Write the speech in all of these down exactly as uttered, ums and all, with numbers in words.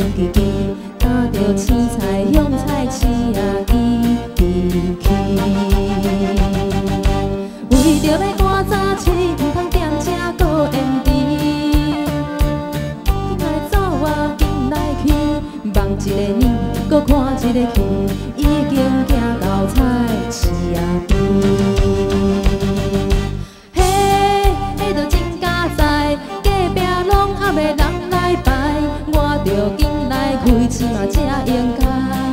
叽叽，担着青菜香菜市啊伊伊去。为着要赶早起，毋通点这搁延迟。紧来走啊，紧来去，望一个呢，搁看一个去，已经行到菜市啊边。嘿，迄着真假在，隔壁拢还袂人来排，我着紧来开市嘛才应该。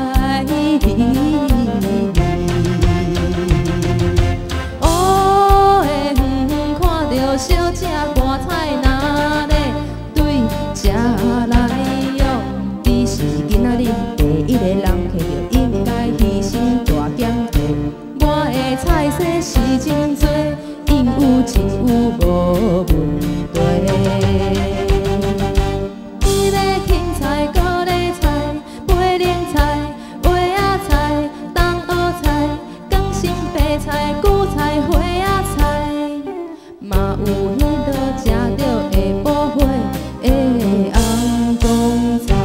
小姐寒菜哪咧对食来哟？你是囡仔日第一个人客，就应该牺牲大减价。我的菜色是真多，应有尽有无问题。伊咧芹菜、高丽菜、飞龙菜、花仔菜、冬蚵菜、港心白菜、韭菜、花仔菜。嘛有迄落食着下晡花的红光菜，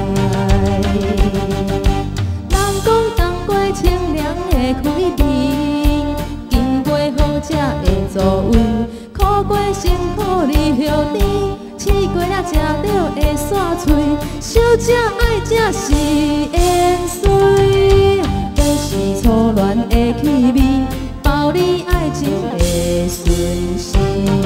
人讲冬瓜清凉会开胃，金瓜好食会助胃，苦瓜辛苦离后甜，试过了食着会散嘴，小姐爱食是盐水，要是初恋的气味，包你爱情的顺时。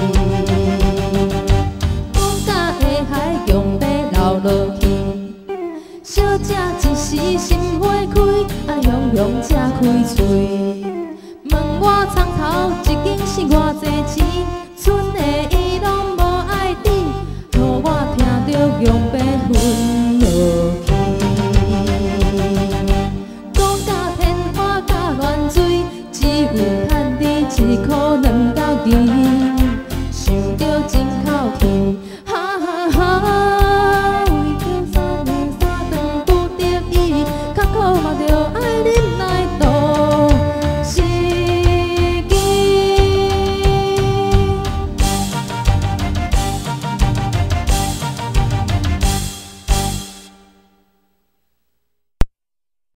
小姐一时心花开，啊雄雄才开嘴。问我床头一斤是偌济钱，剩的伊拢无爱抵，予我听着用白分落去。讲甲天花甲乱水，只有趁你一箍两角钱。